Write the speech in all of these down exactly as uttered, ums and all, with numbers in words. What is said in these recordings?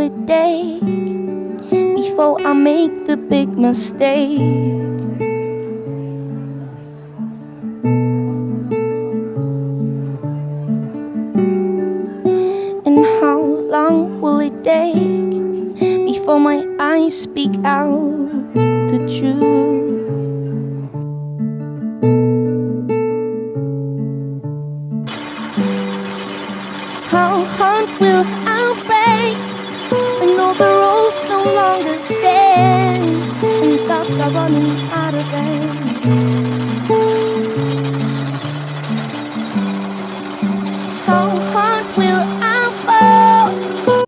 it take before I make the big mistake? And how long will it take before my eyes speak out the truth? How hard will I break when all the rules no longer stand and thoughts are running out of hand? How hard will I fall?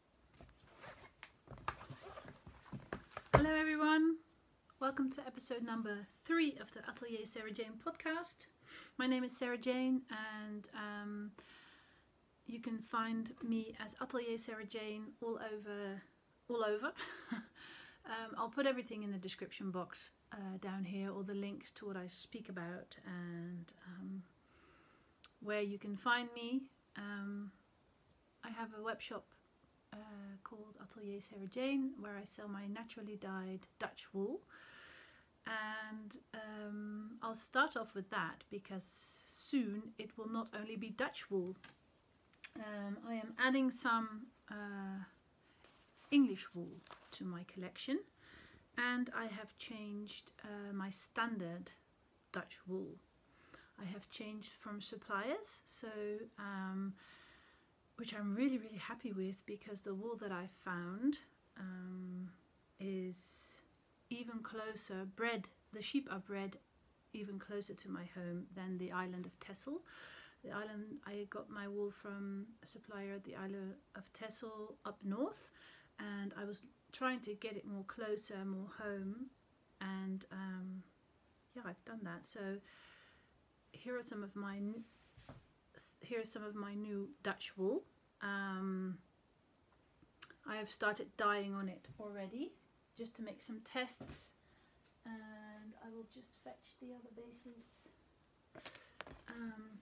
Hello everyone, welcome to episode number three of the Atelier Sarah Jane podcast. My name is Sarah Jane and um, you can find me as Atelier Sarah Jane all over, all over. um, I'll put everything in the description box uh, down here, all the links to what I speak about and um, where you can find me. Um, I have a web shop uh, called Atelier Sarah Jane where I sell my naturally dyed Dutch wool. And um, I'll start off with that because soon it will not only be Dutch wool. Um, I am adding some uh, English wool to my collection, and I have changed uh, my standard Dutch wool. I have changed from suppliers, so um, which I'm really really happy with, because the wool that I found um, is even closer bred. The sheep are bred even closer to my home than the island of Texel. The island, I got my wool from a supplier at the island of Texel up north, and I was trying to get it more closer, more home, and um, yeah, I've done that. So here are some of my here's some of my new Dutch wool. Um, I have started dyeing on it already, just to make some tests, and I will just fetch the other bases. Um,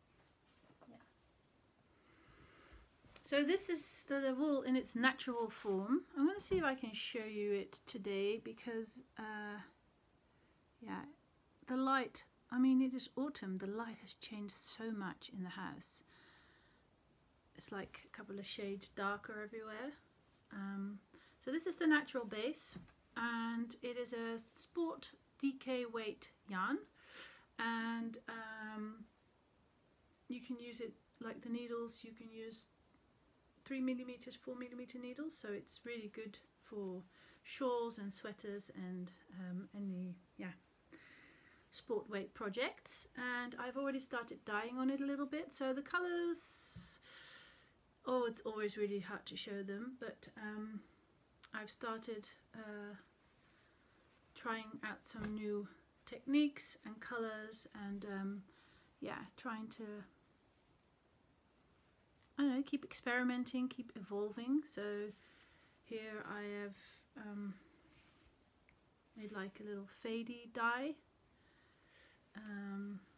So this is the, the wool in its natural form. I'm going to see if I can show you it today because, uh, yeah, the light, I mean, it is autumn. The light has changed so much in the house. It's like a couple of shades darker everywhere. Um, so this is the natural base, and it is a sport D K weight yarn, and um, you can use it like the needles. You can use three millimeters, four millimeter needles, so it's really good for shawls and sweaters and um, any yeah sport weight projects. And I've already started dyeing on it a little bit, so the colors, oh, it's always really hard to show them, but um, I've started uh, trying out some new techniques and colors, and um, yeah, trying to, I don't know, keep experimenting, keep evolving. So here I have um, made like a little fadey dye. Um,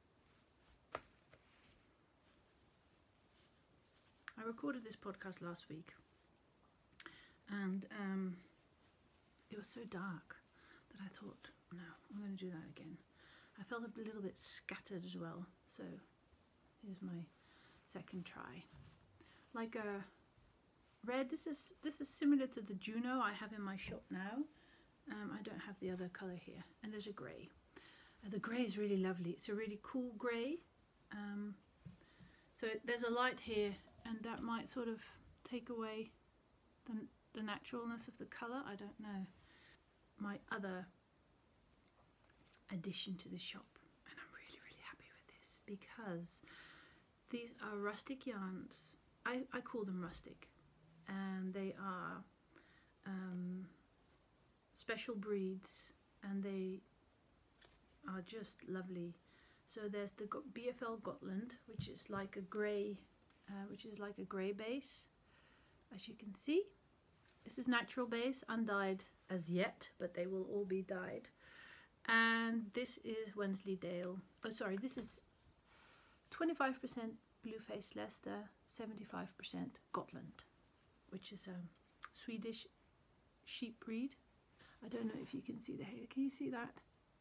I recorded this podcast last week, and um, it was so dark that I thought, no, I'm going to do that again. I felt a little bit scattered as well, so here's my second try. Like a red, this is this is similar to the Juno I have in my shop now. um, I don't have the other color here, and there's a grey. Uh, the grey is really lovely. It's a really cool grey, um, so it, there's a light here, and that might sort of take away the, the naturalness of the color. I don't know. My other addition to the shop, and I'm really really happy with this because these are rustic yarns. I, I call them rustic, and they are um, special breeds, and they are just lovely. So there's the B F L Gotland, which is like a grey, uh, which is like a grey base, as you can see. This is natural base, undyed as yet, but they will all be dyed. And this is Wensleydale. Oh, sorry, this is twenty-five percent Blue Face Leicester, seventy-five percent Gotland. which is a Swedish sheep breed. I don't know if you can see the halo. Can you see that?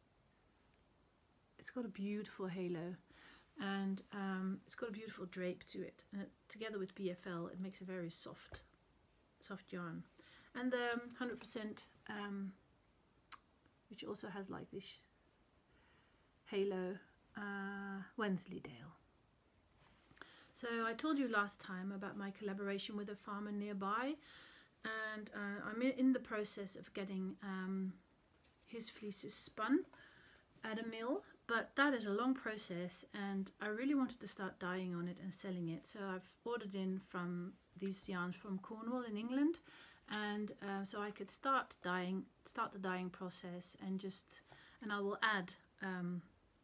It's got a beautiful halo, and um, it's got a beautiful drape to it, and it, together with B F L, it makes a very soft soft yarn. And the um, one hundred percent um, which also has like this halo, uh, Wensleydale. So I told you last time about my collaboration with a farmer nearby, and uh, I'm in the process of getting um, his fleeces spun at a mill, but that is a long process, and I really wanted to start dyeing on it and selling it. So I've ordered in from these yarns from Cornwall in England, and uh, so I could start dyeing, start the dyeing process, and just, and I will add, um,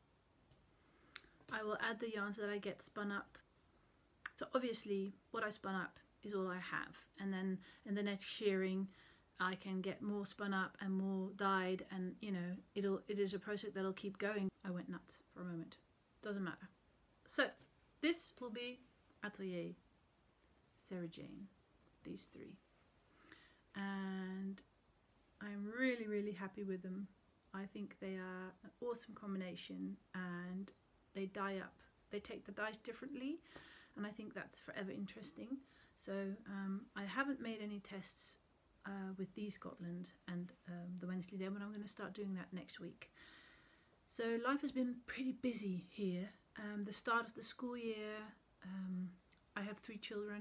I will add the yarns that I get spun up. So obviously, what I spun up is all I have, and then in the next shearing, I can get more spun up and more dyed, and you know, it'll it is a process that'll keep going. I went nuts for a moment. Doesn't matter. So this will be Atelier Sarah Jane, these three, and I'm really really happy with them. I think they are an awesome combination, and they dye up. They take the dyes differently, and I think that's forever interesting. So um, I haven't made any tests Uh, with these Scotland and um, the Wensleydale, but I'm going to start doing that next week. So life has been pretty busy here. Um, the start of the school year, um, I have three children,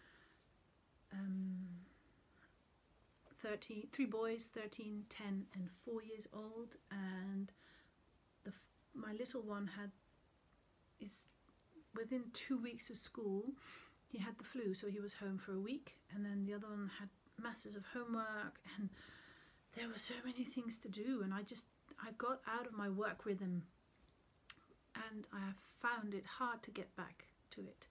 um, thirteen, three boys, thirteen, ten and four years old, and the, my little one had, is within two weeks of school, he had the flu, so he was home for a week, and then the other one had masses of homework, and there were so many things to do, and I just I got out of my work rhythm, and I have found it hard to get back to it.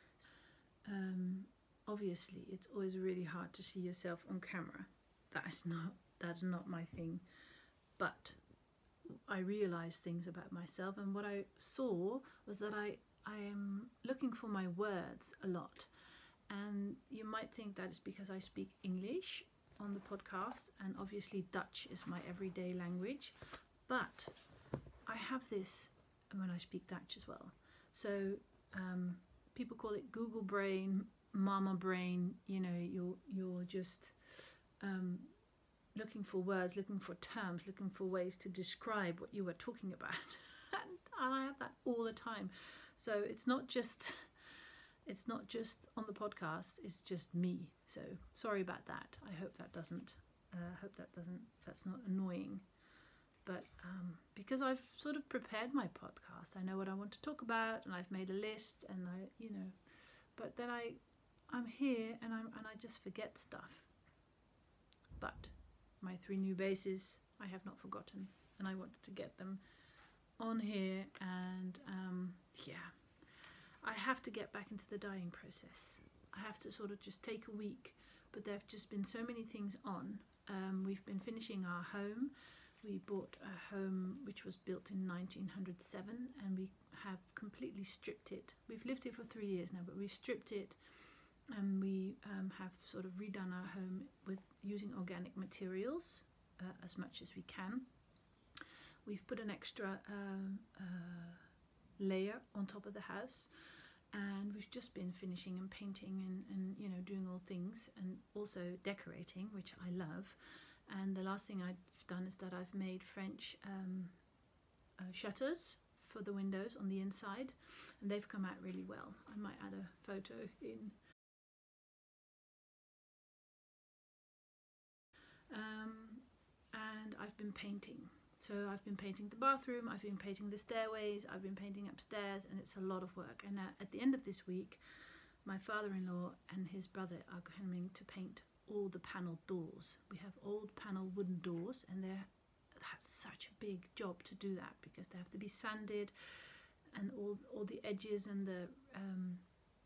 Um, obviously it's always really hard to see yourself on camera. That is not that's not my thing, but I realized things about myself, and what I saw was that I I am looking for my words a lot. And you might think that is because I speak English on the podcast, and obviously Dutch is my everyday language, but I have this when I speak Dutch as well. So um, people call it Google brain, mama brain, you know, you're, you're just um, looking for words, looking for terms, looking for ways to describe what you were talking about. and, and I have that all the time. So it's not just... It's not just on the podcast, it's just me. So sorry about that. I hope that doesn't, uh, hope that doesn't, that's not annoying. But um, because I've sort of prepared my podcast, I know what I want to talk about, and I've made a list, and I, you know, but then I, I'm here, and I'm, and I just forget stuff. But my three new bases, I have not forgotten, and I wanted to get them on here, and um, yeah. I have to get back into the dyeing process. I have to sort of just take a week, but there have just been so many things on. Um, we've been finishing our home. We bought a home which was built in nineteen oh seven, and we have completely stripped it. We've lived here for three years now, but we've stripped it, and we um, have sort of redone our home with using organic materials uh, as much as we can. We've put an extra uh, uh, layer on top of the house, and we've just been finishing and painting and, and you know, doing all things, and also decorating, which I love. And the last thing I've done is that I've made French um, uh, shutters for the windows on the inside, and they've come out really well. I might add a photo in. Um, and I've been painting. So I've been painting the bathroom, I've been painting the stairways, I've been painting upstairs, and it's a lot of work. And uh, at the end of this week, my father-in-law and his brother are coming to paint all the panel doors. We have old panel wooden doors, and they're, that's such a big job to do that, because they have to be sanded, and all, all the edges and the um,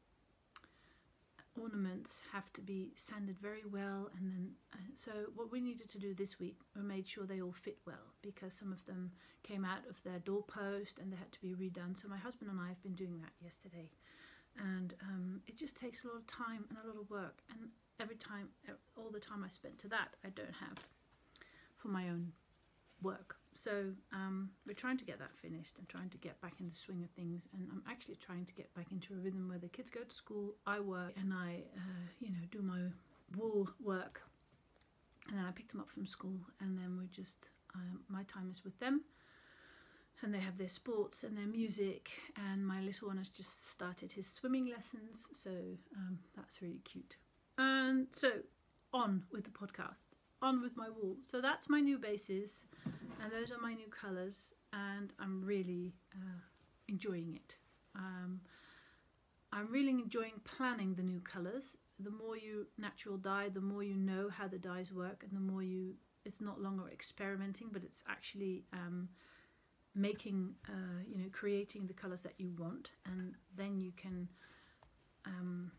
ornaments have to be sanded very well. And then uh, so what we needed to do this week, we made sure they all fit well, because some of them came out of their doorpost and they had to be redone. So my husband and I have been doing that yesterday, and um, it just takes a lot of time and a lot of work, and every time, all the time I spent to that, I don't have for my own work. So um, we're trying to get that finished and trying to get back in the swing of things. And I'm actually trying to get back into a rhythm where the kids go to school, I work, and I, uh, you know, do my wool work. And then I pick them up from school, and then we just, um, my time is with them. And they have their sports and their music, and my little one has just started his swimming lessons, so um, that's really cute. And so on with the podcast, on with my wool. So that's my new bases, and those are my new colours, and I'm really uh, enjoying it. Um, I'm really enjoying planning the new colours. The more you natural dye, the more you know how the dyes work, and the more you, it's not longer experimenting, but it's actually um, making, uh, you know, creating the colours that you want, and then you can um,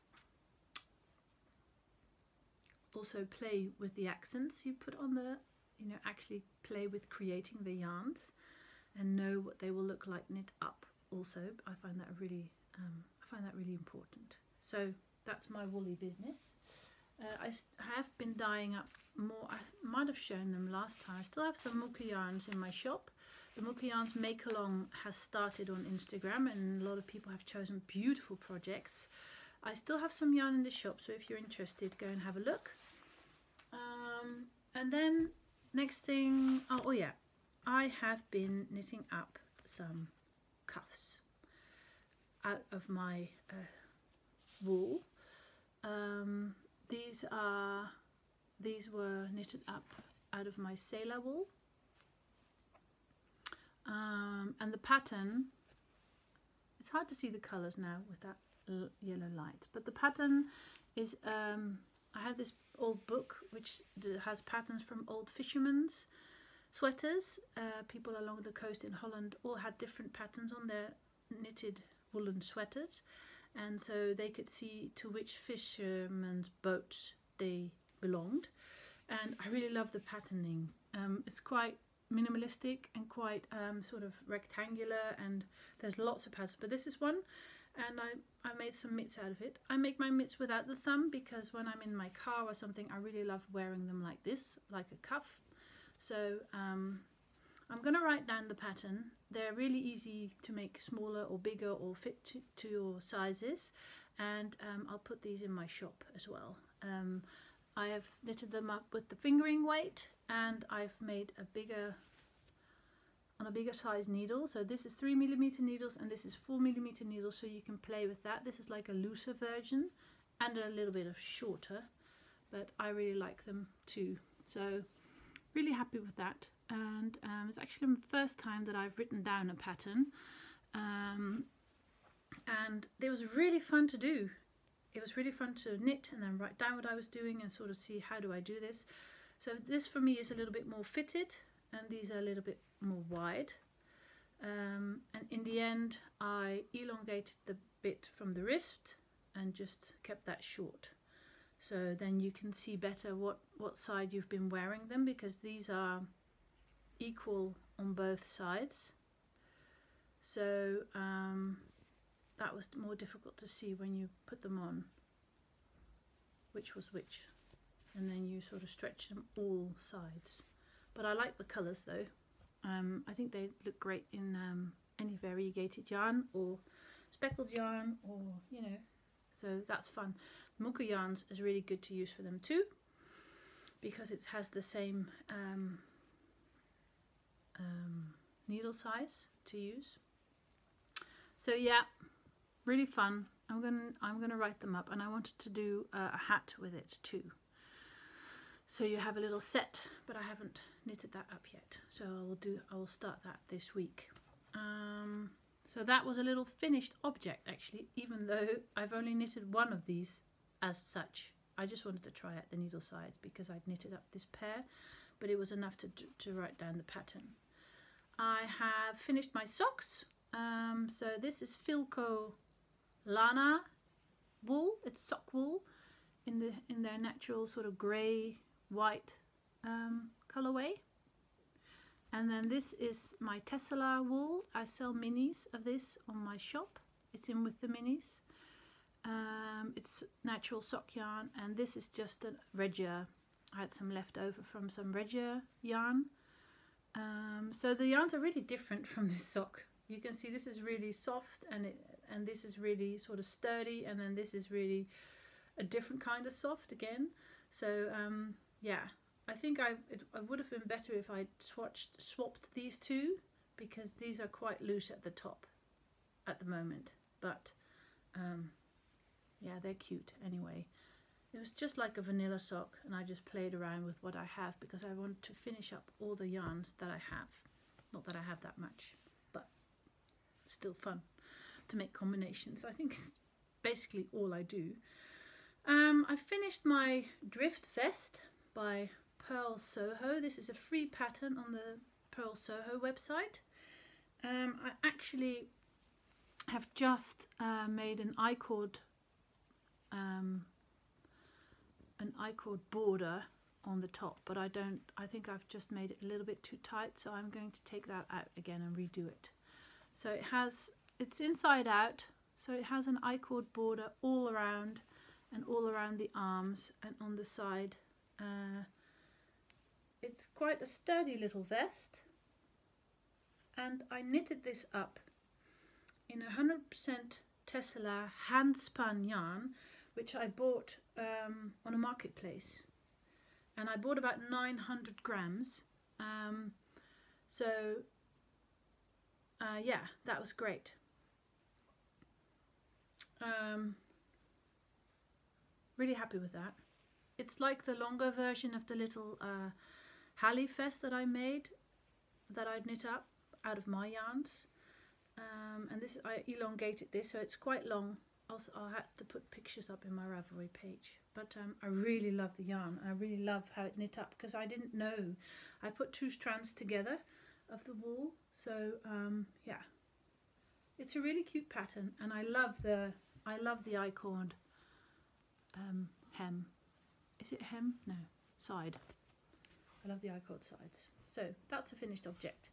also play with the accents you put on the, you know, actually play with creating the yarns and know what they will look like knit up also. I find that really, um, I find that really important. So that's my woolly business. Uh, I have been dyeing up more. I might have shown them last time. I still have some Mooka yarns in my shop. The Mooka Yarns Make Along has started on Instagram, and a lot of people have chosen beautiful projects. I still have some yarn in the shop, so if you're interested, go and have a look. Um, and then next thing, oh, oh yeah, I have been knitting up some cuffs out of my uh, wool. Um, these are these were knitted up out of my sailor wool. Um, and the pattern, it's hard to see the colours now with that l yellow light, but the pattern is, um, I have this old book which has patterns from old fishermen's sweaters. Uh, people along the coast in Holland all had different patterns on their knitted woolen sweaters, and so they could see to which fishermen's boats they belonged. And I really love the patterning. Um, it's quite minimalistic and quite um, sort of rectangular, and there's lots of patterns, but this is one, and I, I made some mitts out of it. I make my mitts without the thumb because when I'm in my car or something, I really love wearing them like this, like a cuff. So um, I'm gonna write down the pattern. They're really easy to make smaller or bigger or fit to, to your sizes, and um, I'll put these in my shop as well. Um, I have knitted them up with the fingering weight, and I've made a bigger, on a bigger size needle. So this is three millimeter needles and this is four millimeter needles, so you can play with that. This is like a looser version and a little bit of shorter, but I really like them too. So really happy with that. And um, it's actually the first time that I've written down a pattern, um, and it was really fun to do. It was really fun to knit and then write down what I was doing and sort of see how do I do this. So this for me is a little bit more fitted, and these are a little bit more wide. Um, and in the end I elongated the bit from the wrist and just kept that short. So then you can see better what, what side you've been wearing them, because these are equal on both sides. So um, that was more difficult to see when you put them on, which was which, and then you sort of stretch them all sides. But I like the colours though. um, I think they look great in um, any variegated yarn or speckled yarn, or you know, so that's fun. Mooka yarns is really good to use for them too, because it has the same um, um, needle size to use. So yeah, really fun. I'm gonna I'm gonna write them up, and I wanted to do uh, a hat with it too. So you have a little set, but I haven't knitted that up yet. So I will do I will start that this week. Um, so that was a little finished object actually, even though I've only knitted one of these as such. I just wanted to try out the needle size because I'd knitted up this pair, but it was enough to to write down the pattern. I have finished my socks. Um, so this is Filco Lana wool. It's sock wool in the in their natural sort of grey white um, colorway. And then this is my Tessela wool. I sell minis of this on my shop. It's in with the minis. Um, it's natural sock yarn, and this is just a regia. I had some left over from some regia yarn. Um, so the yarns are really different from this sock. You can see this is really soft, and it and this is really sort of sturdy, and then this is really a different kind of soft again. So um, yeah, I think I it, it would have been better if I swatched swapped these two, because these are quite loose at the top at the moment. But um, yeah, they're cute anyway. It was just like a vanilla sock, and I just played around with what I have because I want to finish up all the yarns that I have. Not that I have that much, but still fun to make combinations. I think it's basically all I do. Um, I finished my drift vest by Pearl Soho. This is a free pattern on the Pearl Soho website. Um, I actually have just uh, made an I-cord um, an I-cord border on the top, but I don't I think I've just made it a little bit too tight, so I'm going to take that out again and redo it. So it has it's inside out, so it has an I-cord border all around and all around the arms and on the side. Uh, it's quite a sturdy little vest, and I knitted this up in one hundred percent Tessela hand spun yarn, which I bought um, on a marketplace, and I bought about nine hundred grams. Um, so uh, yeah, that was great. Um, really happy with that. It's like the longer version of the little uh, Halley vest that I made, that I knit up out of my yarns. Um, and this I elongated this, so it's quite long. Also, I'll have to put pictures up in my Ravelry page. But um, I really love the yarn. I really love how it knit up, because I didn't know. I put two strands together of the wool. So um, yeah, it's a really cute pattern, and I love the I love the I-cord um, hem. Is it hem? No, side. I love the I-cord sides. So that's a finished object.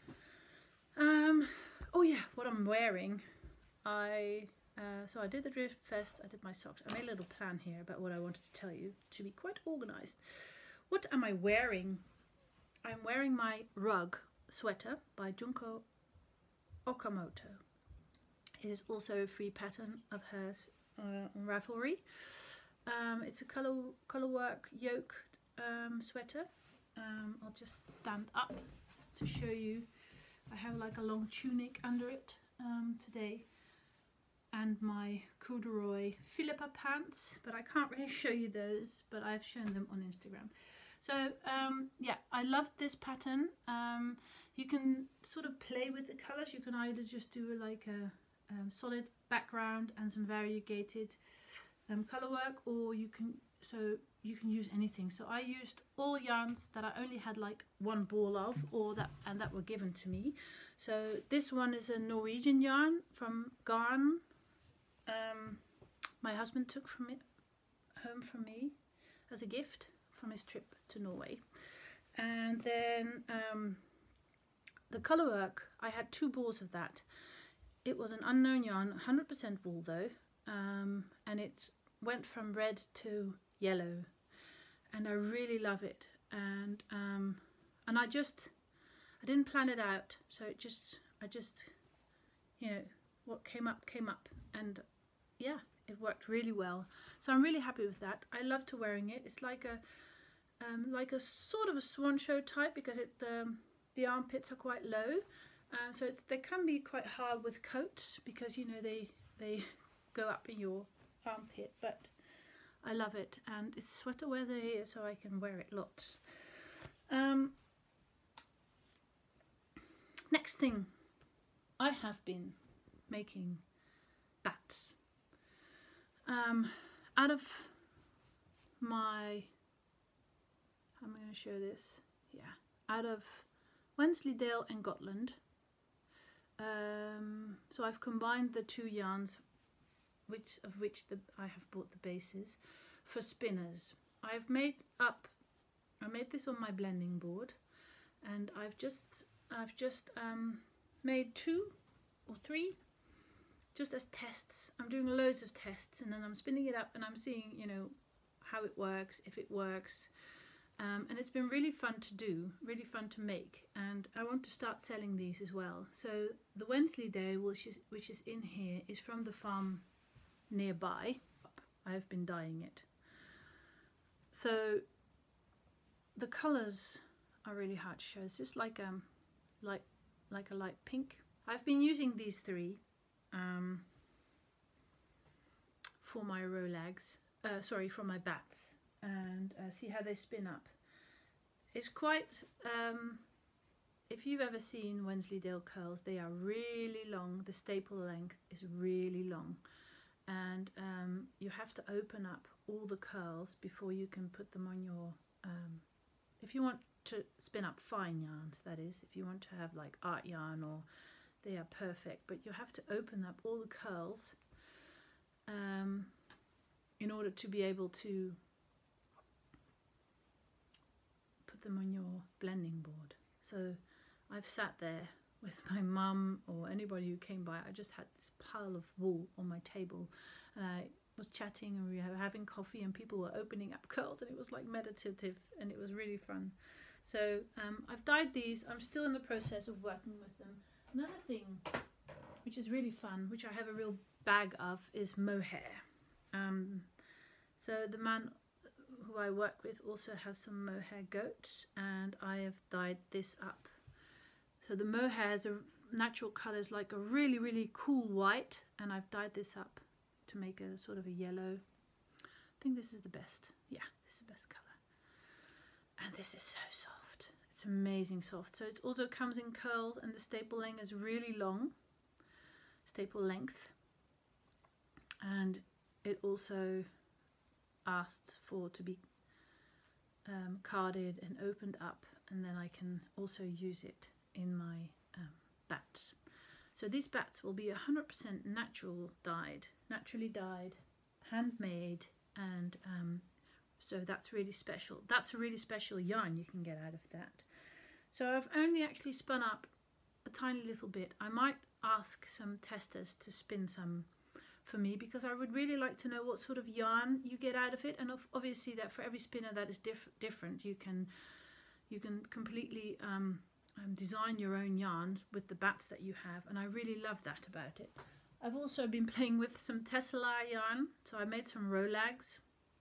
Um, oh yeah, what I'm wearing. I uh, so I did the drift vest. I did my socks. I made a little plan here about what I wanted to tell you to be quite organized. What am I wearing? I'm wearing my rug sweater by Junko Okamoto. It is also a free pattern of hers uh, on Ravelry. Um, it's a color color work yoke um, sweater. Um, I'll just stand up to show you. I have like a long tunic under it um, today, and my corduroy Philippa pants, but I can't really show you those, but I've shown them on Instagram. So um, yeah, I loved this pattern. Um, you can sort of play with the colors. You can either just do like a um, solid background and some variegated um, color work, or you can so you can use anything. So I used all yarns that I only had like one ball of, or that and that were given to me. So this one is a Norwegian yarn from Garn. Um, my husband took from it home from me as a gift from his trip to Norway. And then um, the color work, I had two balls of that. It was an unknown yarn, one hundred percent wool though, um, and it went from red to yellow, and I really love it. And um, and I just I didn't plan it out, so it just I just you know what came up came up, and yeah, it worked really well. So I'm really happy with that. I love to wearing it. It's like a um, like a sort of a swan show type, because it the the armpits are quite low. Um, so it's, they can be quite hard with coats, because you know they they go up in your armpit, but I love it, and it's sweater weather here, so I can wear it lots. Um, next thing, I have been making bats. Um, out of my, I'm going to show this, yeah, out of Wensleydale and Gotland. Um, so I've combined the two yarns, which of which the, I have bought the bases for spinners. I've made up, I made this on my blending board, and I've just I've just um, made two or three just as tests. I'm doing loads of tests, and then I'm spinning it up and I'm seeing, you know, how it works, if it works. Um, and it's been really fun to do, really fun to make, and I want to start selling these as well. So the Wensleydale, which is, which is in here, is from the farm nearby. I have been dyeing it. So the colours are really hard to show. It's just like um, like like a light pink. I've been using these three um, for my Rolags. Uh, sorry, for my bats, and uh, see how they spin up. It's quite, um, if you've ever seen Wensleydale curls, they are really long. The staple length is really long, and um, you have to open up all the curls before you can put them on your, um, if you want to spin up fine yarns, that is, if you want to have like art yarn, or they are perfect, but you have to open up all the curls um, in order to be able to put them on your blending board. So I've sat there with my mum or anybody who came by. I just had this pile of wool on my table, and I was chatting and we were having coffee, and people were opening up curls, and it was like meditative, and it was really fun. So um, I've dyed these. I'm still in the process of working with them. Another thing which is really fun, which I have a real bag of, is mohair. Um, so the man who I work with also has some mohair goats, and I have dyed this up. So the mohair is a natural colours, like a really really cool white, and I've dyed this up to make a sort of a yellow. I think this is the best. Yeah, this is the best colour. And this is so soft. It's amazing soft. So it also comes in curls, and the staple length is really long. Staple length. And it also asks for to be um, carded and opened up, and then I can also use it in my um, bats. So these bats will be one hundred percent natural dyed, naturally dyed, handmade, and um, so that's really special. That's a really special yarn you can get out of that. So I've only actually spun up a tiny little bit. I might ask some testers to spin some for me, because I would really like to know what sort of yarn you get out of it, and obviously that for every spinner that is diff different. You can you can completely um, um, design your own yarns with the bats that you have, and I really love that about it. I've also been playing with some Tessellar yarn, so I made some Rolags,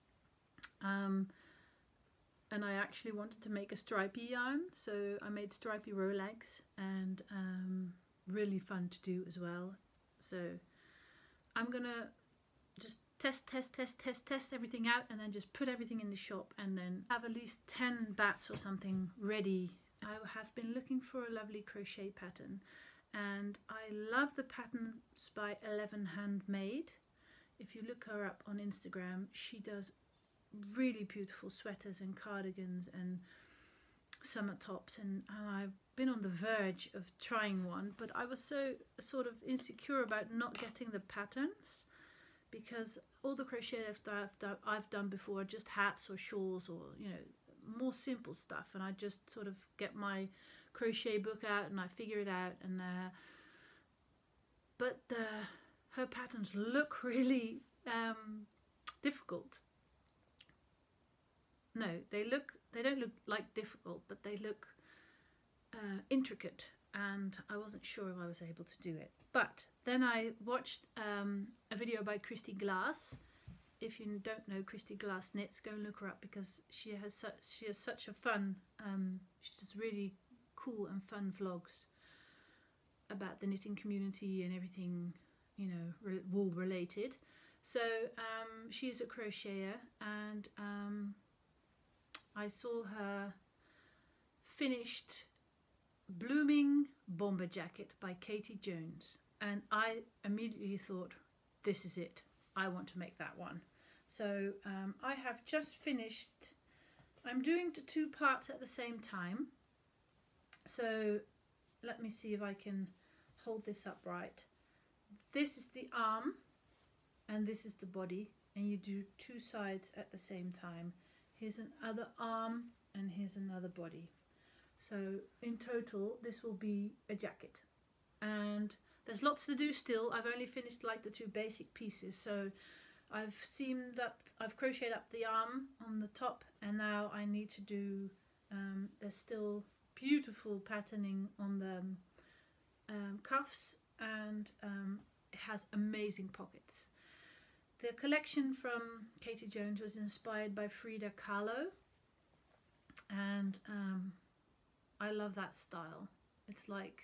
um, and I actually wanted to make a stripy yarn, so I made stripy Rolags, and um, really fun to do as well. So I'm gonna just test, test, test, test, test everything out, and then just put everything in the shop, and then have at least ten bats or something ready. I have been looking for a lovely crochet pattern, and I love the patterns by Eleven Handmade. If you look her up on Instagram, she does really beautiful sweaters and cardigans and summer tops, and, and I've been on the verge of trying one, but I was so sort of insecure about not getting the patterns, because all the crochet I've done, I've done before are just hats or shawls, or you know, more simple stuff, and I just sort of get my crochet book out and I figure it out, and uh, but uh, her patterns look really um, difficult. No, they look they don't look like difficult, but they look uh, intricate, and I wasn't sure if I was able to do it. But then I watched um, a video by Christy Glass. If you don't know Christy Glass Knits, go and look her up, because she has such she has such a fun um, she does really cool and fun vlogs about the knitting community and everything, you know, re wool related. So um, she's a crocheter, and um, I saw her finished Blooming Bomber Jacket by Katie Jones, and I immediately thought, this is it, I want to make that one. So um, I have just finished, I'm doing the two parts at the same time, so let me see if I can hold this up right. This is the arm and this is the body, and you do two sides at the same time. Here's another arm and here's another body. So in total this will be a jacket, and there's lots to do still. I've only finished like the two basic pieces, so I've seamed up, I've crocheted up the arm on the top, and now I need to do, um, there's still beautiful patterning on the um, cuffs, and um, it has amazing pockets. The collection from Katie Jones was inspired by Frida Kahlo, and um, I love that style. It's like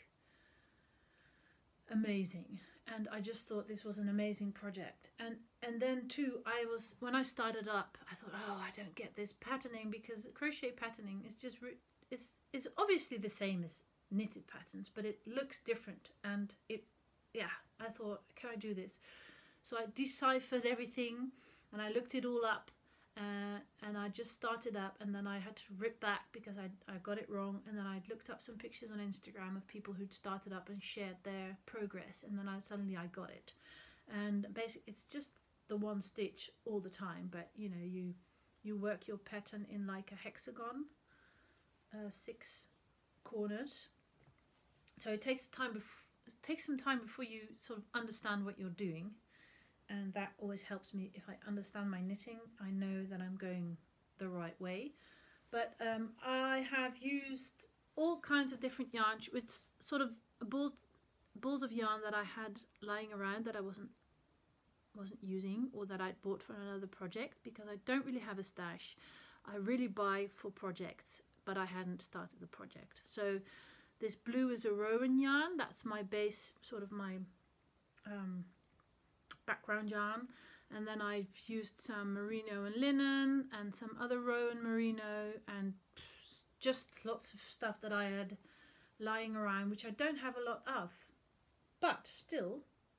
amazing, and I just thought this was an amazing project. And and then too, I was, when I started up, I thought, oh, I don't get this patterning, because crochet patterning is just re it's it's obviously the same as knitted patterns, but it looks different, and it yeah I thought, can I do this? So I deciphered everything and I looked it all up, uh, and I just started up, and then I had to rip back because I, I got it wrong, and then I looked up some pictures on Instagram of people who'd started up and shared their progress, and then I suddenly I got it. And basically it's just the one stitch all the time, but you know, you you work your pattern in like a hexagon, uh, six corners, so it takes time bef it takes some time before you sort of understand what you're doing. And that always helps me. If I understand my knitting, I know that I'm going the right way. But um, I have used all kinds of different yarns. It's sort of balls, balls of yarn that I had lying around that I wasn't wasn't using, or that I'd bought for another project, because I don't really have a stash. I really buy for projects, but I hadn't started the project. So this blue is a Rowan yarn. That's my base, sort of my um, background yarn, and then I've used some merino and linen and some other Rowan merino, and just lots of stuff that I had lying around, which I don't have a lot of, but still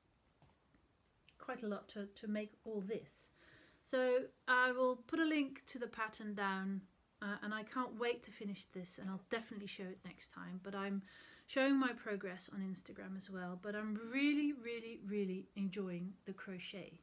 quite a lot to, to make all this. So I will put a link to the pattern down, uh, and I can't wait to finish this, and I'll definitely show it next time. But I'm showing my progress on Instagram as well, but I'm really really really enjoying the crochet.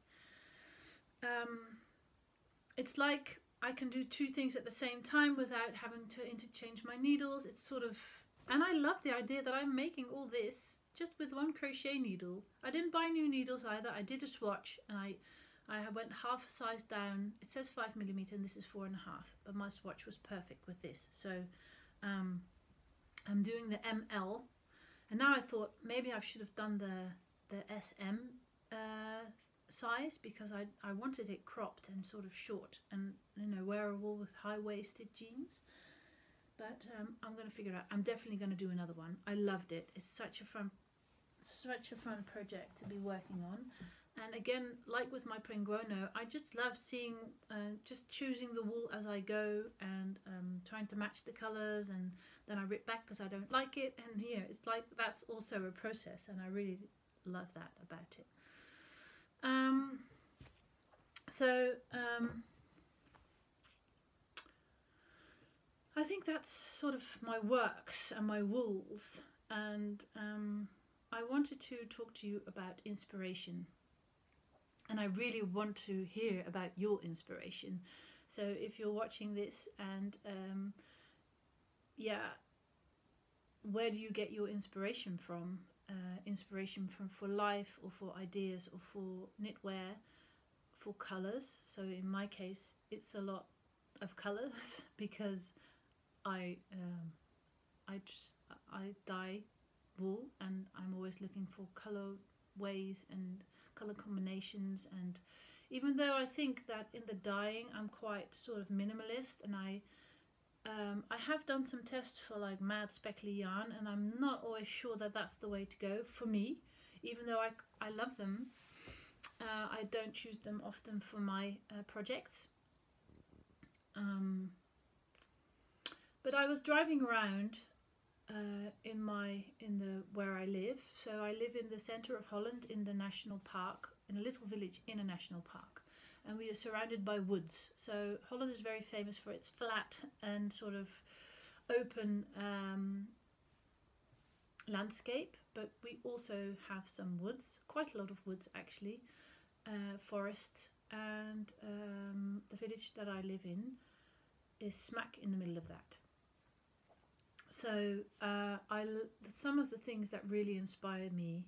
Um, it's like I can do two things at the same time without having to interchange my needles. It's sort of, and I love the idea that I'm making all this just with one crochet needle. I didn't buy new needles either. I did a swatch, and I I went half a size down. It says five millimeter and this is four and a half, but my swatch was perfect with this. So um, I'm doing the M L, and now I thought maybe I should have done the the S M uh, size, because I, I wanted it cropped and sort of short and, you know, wearable with high-waisted jeans. But um, I'm going to figure it out. I'm definitely going to do another one. I loved it. It's such a fun such a fun project to be working on. And again, like with my Penguono, I just love seeing, uh, just choosing the wool as I go, and um, trying to match the colours, and then I rip back because I don't like it. And here, it's like that's also a process, and I really love that about it. Um, so um, I think that's sort of my works and my wools, and um, I wanted to talk to you about inspiration. And I really want to hear about your inspiration. So if you're watching this, and um, yeah, where do you get your inspiration from? Uh, inspiration from for life, or for ideas, or for knitwear, for colours. So in my case, it's a lot of colours because I um, I just I dye wool, and I'm always looking for colour ways and color combinations. And even though I think that in the dyeing I'm quite sort of minimalist, and I um, I have done some tests for like mad speckly yarn, and I'm not always sure that that's the way to go for me, even though I, I love them. uh, I don't choose them often for my uh, projects. Um, but I was driving around Uh, in my in the where I live. So I live in the center of Holland, in the national park, in a little village in a national park, and we are surrounded by woods. So Holland is very famous for its flat and sort of open um, landscape, but we also have some woods, quite a lot of woods actually, uh, forests, and um, the village that I live in is smack in the middle of that. So uh, I, some of the things that really inspire me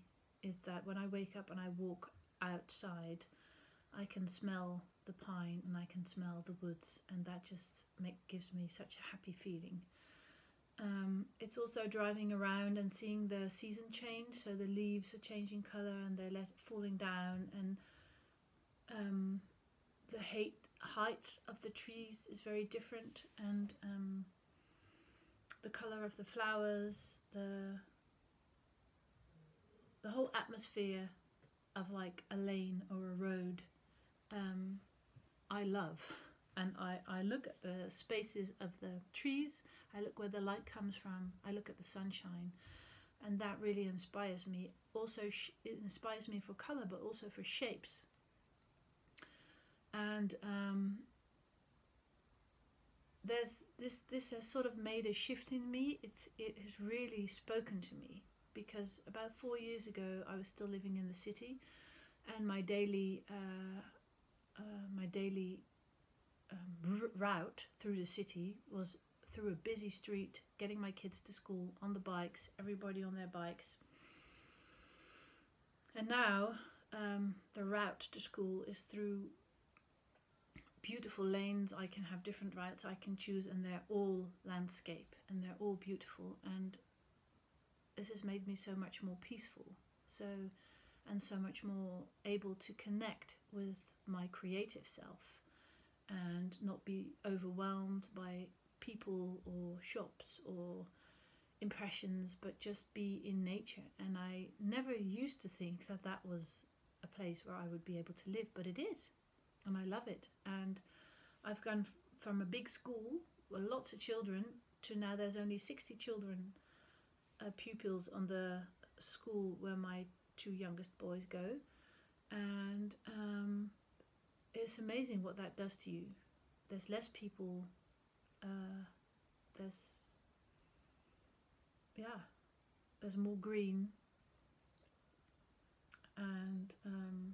is that when I wake up and I walk outside, I can smell the pine and I can smell the woods, and that just make, gives me such a happy feeling. Um, it's also driving around and seeing the season change, so the leaves are changing colour and they're let, falling down, and um, the height, height of the trees is very different, and um, the colour of the flowers, the the whole atmosphere of like a lane or a road, um, I love. And I, I look at the spaces of the trees, I look where the light comes from, I look at the sunshine, and that really inspires me. Also, sh it inspires me for colour, but also for shapes. And um, there's this this has sort of made a shift in me. It it has really spoken to me, because about four years ago I was still living in the city, and my daily uh, uh, my daily um, route through the city was through a busy street, getting my kids to school on the bikes, everybody on their bikes. And now um, the route to school is through beautiful lanes. I can have different routes I can choose, and they're all landscape and they're all beautiful, and this has made me so much more peaceful, so and so much more able to connect with my creative self and not be overwhelmed by people or shops or impressions, but just be in nature. And I never used to think that that was a place where I would be able to live, but it is, and I love it. And I've gone from a big school with lots of children to now there's only sixty children, uh, pupils on the school where my two youngest boys go, and um, it's amazing what that does to you. There's less people, uh, there's, yeah, there's more green, and um,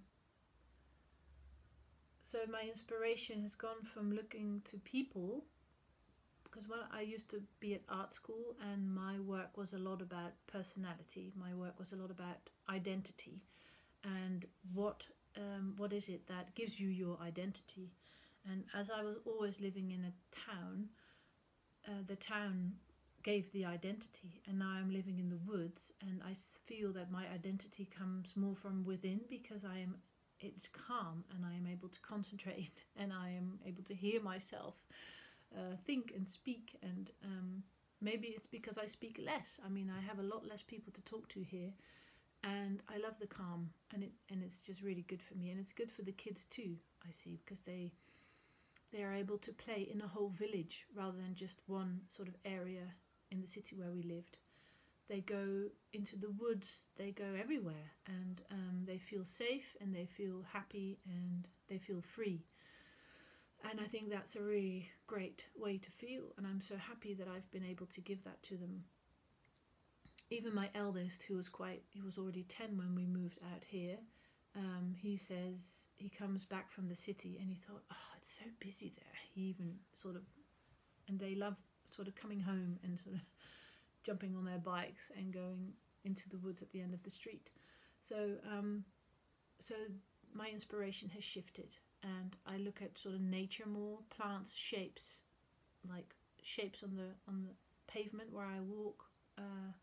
so my inspiration has gone from looking to people, because when I used to be at art school and my work was a lot about personality, my work was a lot about identity, and what um, what is it that gives you your identity. And as I was always living in a town, uh, the town gave the identity, and now I'm living in the woods, and I feel that my identity comes more from within, because I am it's calm and I am able to concentrate and I am able to hear myself uh, think and speak. And um, maybe it's because I speak less. I mean, I have a lot less people to talk to here, and I love the calm, and it and it's just really good for me, and it's good for the kids too, I see, because they they are able to play in a whole village rather than just one sort of area in the city where we lived. They go into the woods, they go everywhere, and um, they feel safe and they feel happy and they feel free. And I think that's a really great way to feel, and I'm so happy that I've been able to give that to them. Even my eldest, who was quite, he was already ten when we moved out here, um, he says he comes back from the city and he thought, oh, it's so busy there. He even sort of, and they love sort of coming home and sort of jumping on their bikes and going into the woods at the end of the street. So, um, so my inspiration has shifted, and I look at sort of nature more, plants, shapes, like shapes on the on the pavement where I walk. Uh,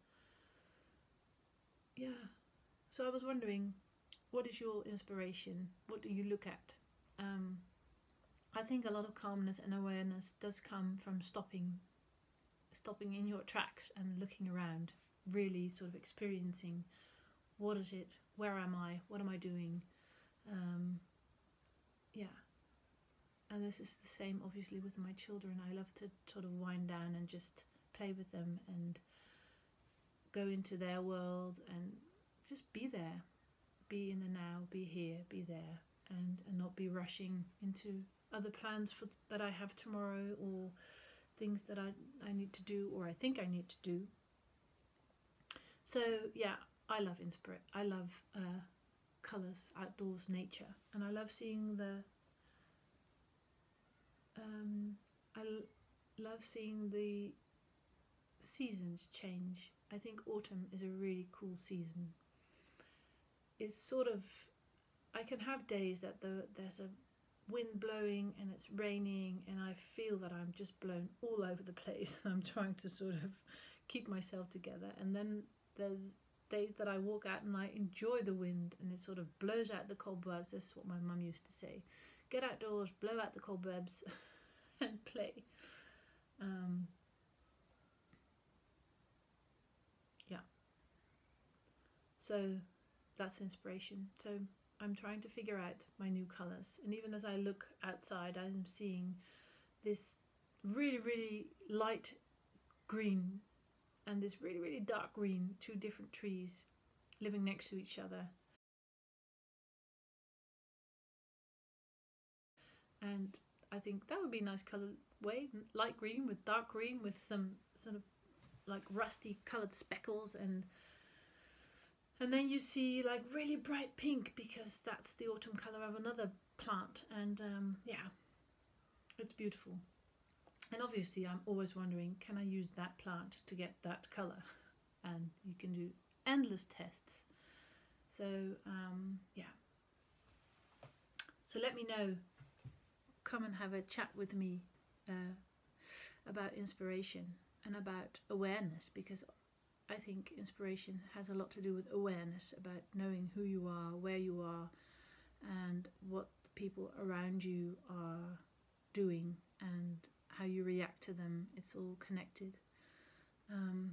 yeah. So I was wondering, what is your inspiration? What do you look at? Um, I think a lot of calmness and awareness does come from stopping stopping in your tracks and looking around, really sort of experiencing what is it, where am I, what am I doing, um, yeah. And this is the same obviously with my children. I love to sort of wind down and just play with them and go into their world and just be there, be in the now, be here, be there, and, and not be rushing into other plans for that I have tomorrow, or things that I, I need to do, or I think I need to do. So yeah, I love inspire. I love uh, colours, outdoors, nature, and I love seeing the. Um, I l love seeing the seasons change. I think autumn is a really cool season. is sort of, I can have days that the, there's a wind blowing and it's raining and I feel that I'm just blown all over the place and I'm trying to sort of keep myself together. And then there's days that I walk out and I enjoy the wind and it sort of blows out the cobwebs. This is what my mum used to say. Get outdoors, blow out the cobwebs and play. Um, yeah. So that's inspiration. So I'm trying to figure out my new colours, and even as I look outside I'm seeing this really really light green and this really really dark green, two different trees living next to each other, and I think that would be a nice colour way, light green with dark green with some sort of like rusty coloured speckles, and And then you see like really bright pink because that's the autumn colour of another plant. And um, yeah, it's beautiful. And obviously I'm always wondering, can I use that plant to get that colour? And you can do endless tests. So um, yeah. So let me know. Come and have a chat with me uh, about inspiration and about awareness, because I think inspiration has a lot to do with awareness, about knowing who you are, where you are, and what the people around you are doing and how you react to them. It's all connected. Um,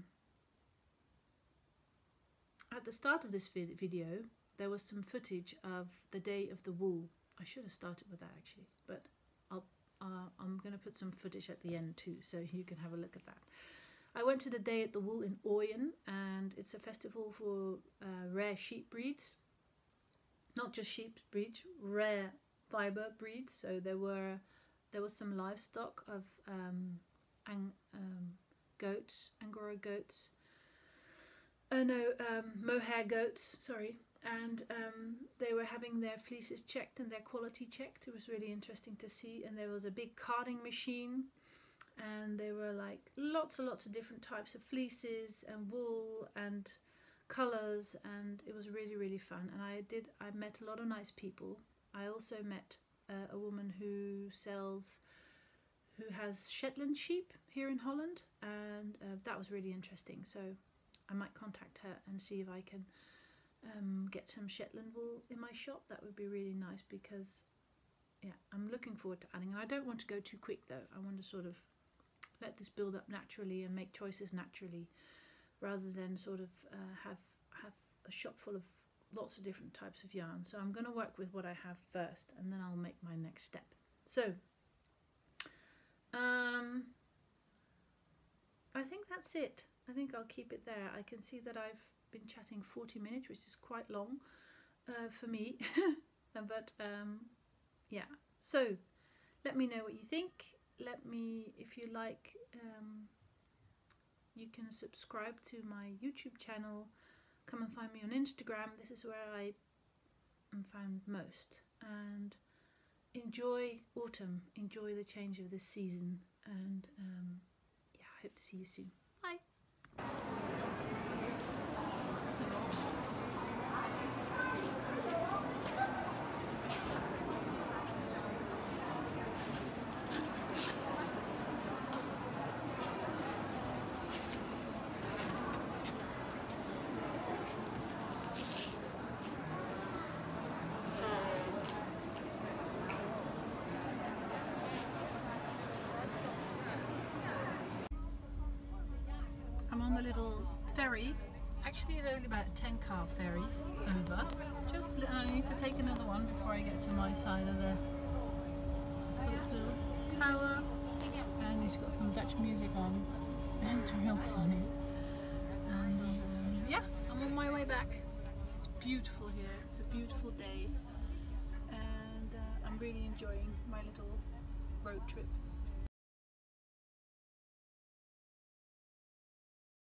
at the start of this vid video, there was some footage of the Day of the Wool. I should have started with that actually, but I'll, uh, I'm going to put some footage at the end too, so you can have a look at that. I went to the Day at the Wool in Oyen, and it's a festival for uh, rare sheep breeds. Not just sheep breeds, rare fibre breeds. So there were there was some livestock of um, ang um, goats, Angora goats. Oh no, um, mohair goats. Sorry, and um, they were having their fleeces checked and their quality checked. It was really interesting to see, and there was a big carding machine. And there were like lots and lots of different types of fleeces and wool and colours, and it was really really fun. And I did I met a lot of nice people. I also met uh, a woman who sells who has Shetland sheep here in Holland, and uh, that was really interesting. So I might contact her and see if I can um, get some Shetland wool in my shop. That would be really nice, because yeah, I'm looking forward to adding. And I don't want to go too quick though. I want to sort of let this build up naturally and make choices naturally, rather than sort of uh, have have a shop full of lots of different types of yarn. So I'm going to work with what I have first, and then I'll make my next step. So um, I think that's it. I think I'll keep it there. I can see that I've been chatting forty minutes, which is quite long uh, for me. But um, yeah, so let me know what you think. Let me, if you like, um, you can subscribe to my YouTube channel. Come and find me on Instagram. This is where I am found most. And enjoy autumn. Enjoy the change of this season. And um, yeah, I hope to see you soon. Bye. I'm on the little ferry. Actually, it's only about a ten car ferry over. Just I need to take another one before I get to my side of the. It's got this little tower, and it's got some Dutch music on. It's real funny. And um, yeah, I'm on my way back. It's beautiful here. It's a beautiful day, and uh, I'm really enjoying my little road trip.